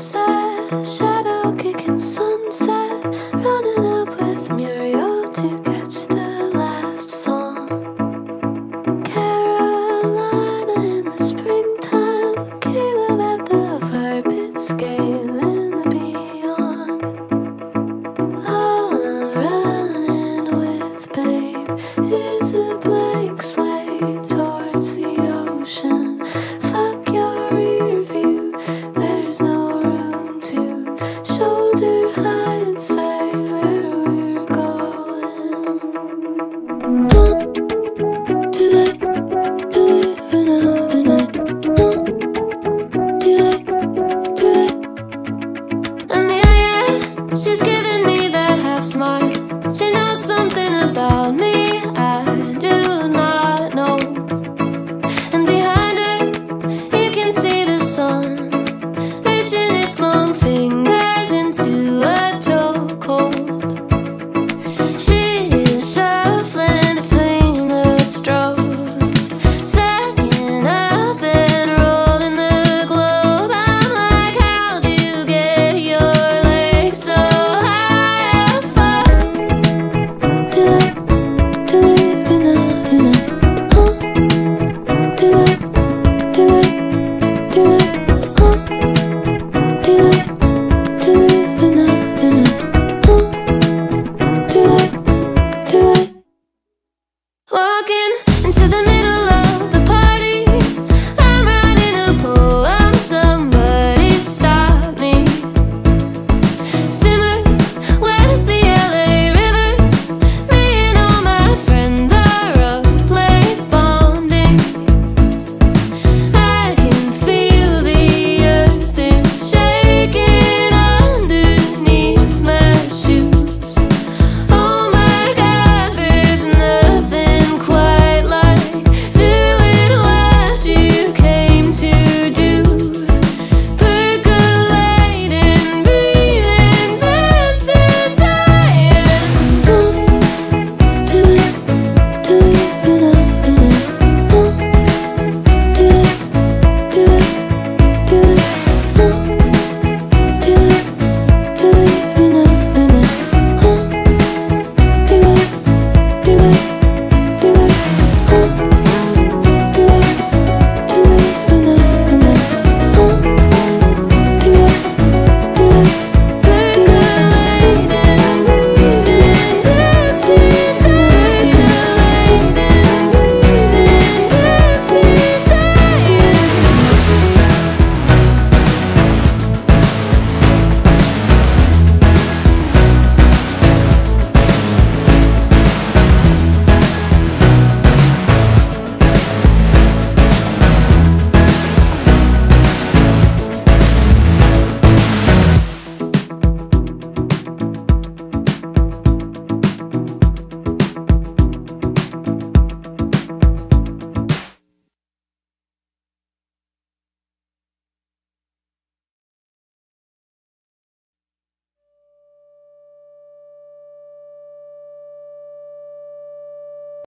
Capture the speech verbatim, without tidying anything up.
Who's that shadow kicking sunset, running up with Muriel to catch the last song? Carolina in the springtime, Caleb at the fire pit scaling the beyond. All I'm running with, babe, is a blank slate towards the ocean.